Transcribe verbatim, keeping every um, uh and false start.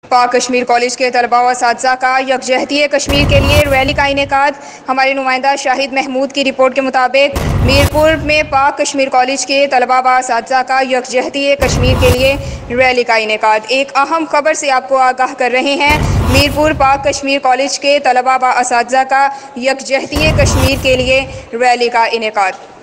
पाक कश्मीर कॉलेज के तलबा व असातिज़ा का यकजहती कश्मीर के लिए रैली का इनेकाद। हमारे नुमाइंदा शाहिद महमूद की रिपोर्ट के मुताबिक मीरपुर में पाक कश्मीर कॉलेज के तलबा व असातिज़ा का यकजहती कश्मीर के लिए रैली का इनेकाद। एक अहम खबर से आपको आगाह कर रहे हैं। मीरपुर पाक कश्मीर कॉलेज के तलबा व असातिज़ा का यकजहती कश्मीर के लिए रैली का इनेकाद।